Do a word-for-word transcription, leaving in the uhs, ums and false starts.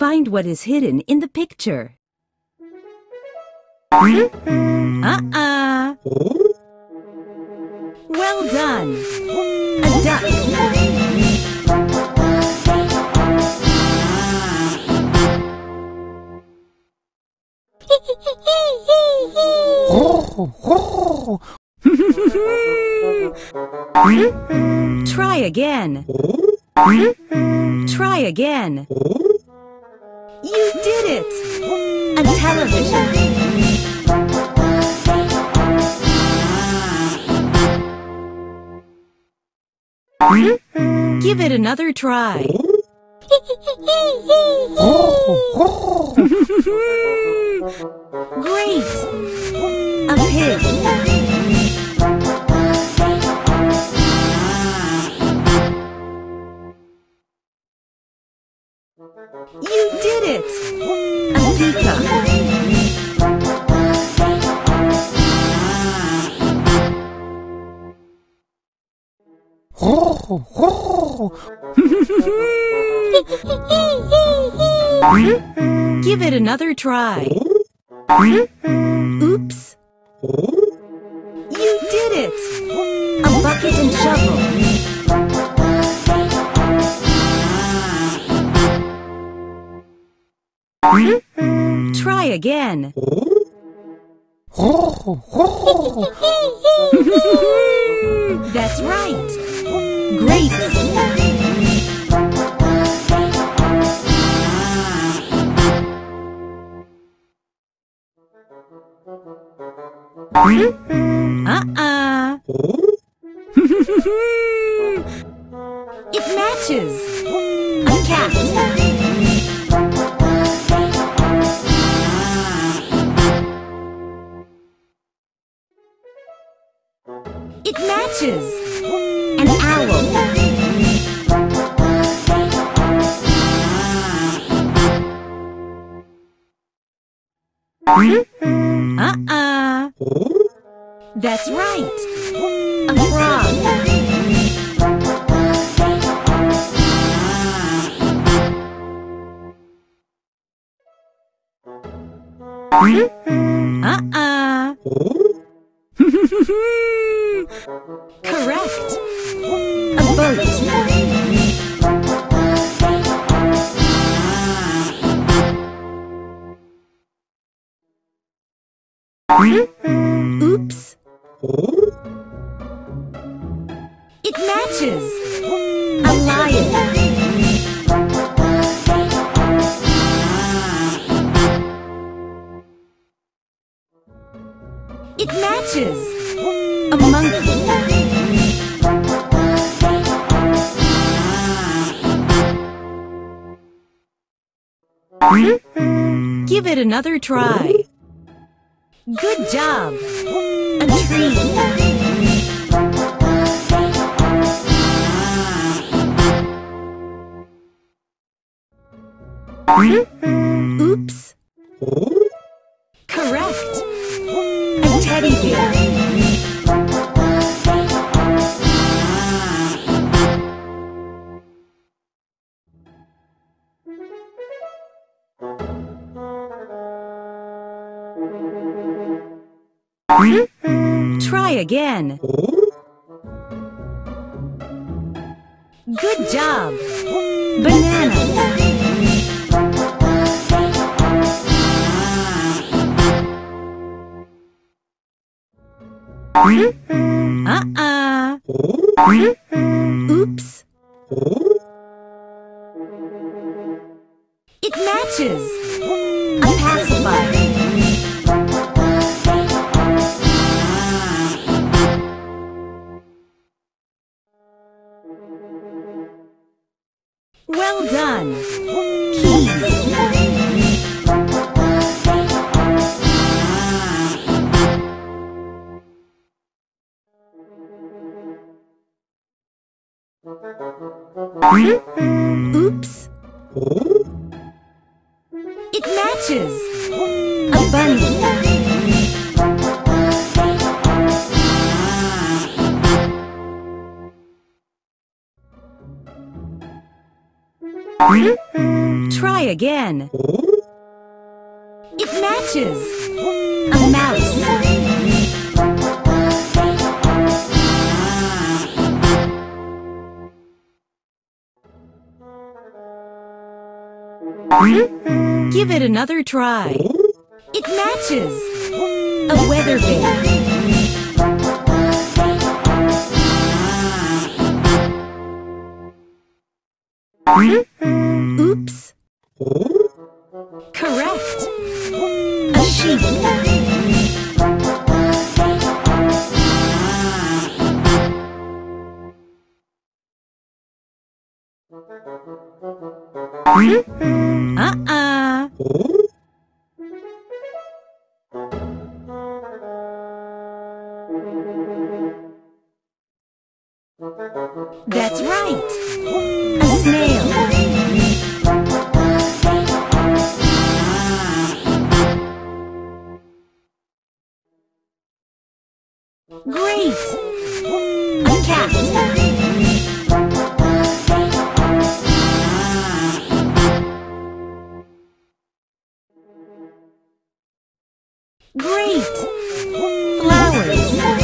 Find what is hidden in the picture. Uh-uh. Well done. A duck. Try again. Try again. You did it! A television. Give it another try. Great! A pig. You did it! A peacock. Give it another try. Oops! You did it! A bucket and shovel. Try again. That's right. Grapes. Uh-uh. It matches. A cat. It matches. An owl. Uh-uh. That's right. A frog. Uh-uh. Correct. A boat. Oops. It matches. A lion. It matches. A monkey. Give it another try. Good job. A tree. Oops. Correct. A teddy bear. Try again. Good job. Banana. Uh-uh. Oops. It matches. A pacifier. Well done. Keys. Oops. It matches. A bunny. Try again. It matches. A mouse. Give it another try. It matches. A weather vane. Oops. Correct. A sheep. Uh-uh. That's right. A snail. Great! A cat. Great! Flowers.